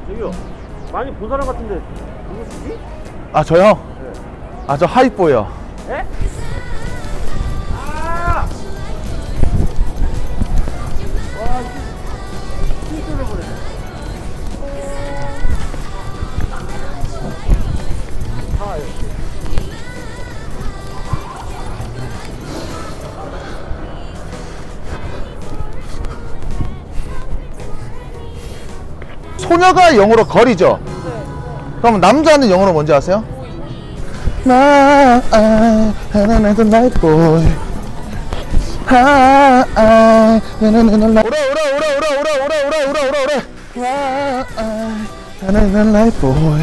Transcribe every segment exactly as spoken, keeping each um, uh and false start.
저기요, 많이 본 사람 같은데 누구시지? 아 저요? 네. 아 저 하이보예요. 에? 아! 와, 힘들어 보네. 아, 예. 소녀가 영어로 거리죠? 네. 그럼 남자는 영어로 뭔지 아세요? 나 하나는 나이트 보이 하 나나나나 오라 오라 오라 오라 오라 오라 오라 오라 오라 오라 하나는 나이트 보이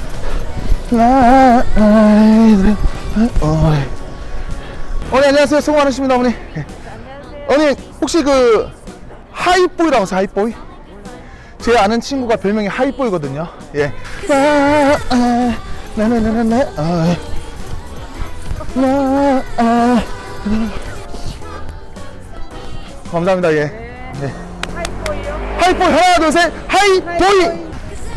나 어머니 안녕하세요. 수고 많으십니다 어머니. 안녕하세요. 어머니 혹시 그 하이보이라고 하세요? 하이보이? 제 아는 친구가 별명이 하이보이거든요. 예. 감사합니다. 예. 네. 하이보이요? 하이보이 하나 둘 셋 하이보이.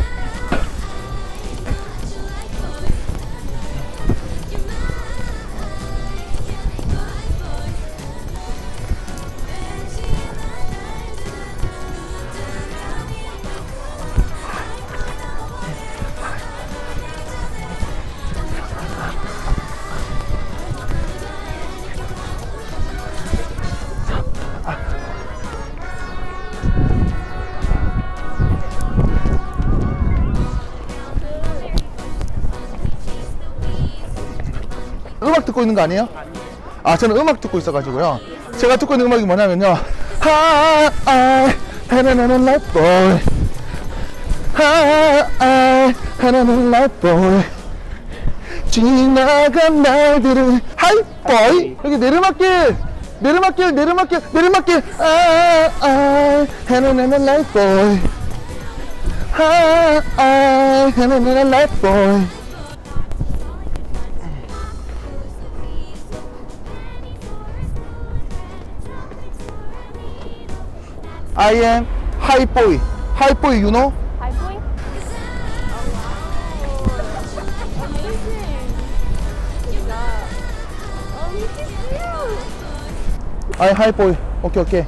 음악 듣고 있는 거 아니에요? 아 저는 음악 듣고 있어가지고요. 제가 듣고 있는 음악이 뭐냐면요. 하이 하나는 라이프보이 하이 하나는 라이프보이 지나간 날들은 하이보이. 여기 내리막길 내리막길 내리막길 내리막길 하이 하나는 라이프보이 하이 하나는 라이프보이. I am high boy. High boy, you know? 하이보이? I high boy. 오케이 오케이.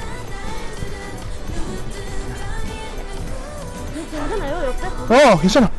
괜찮아요? 옆에? 어 괜찮아.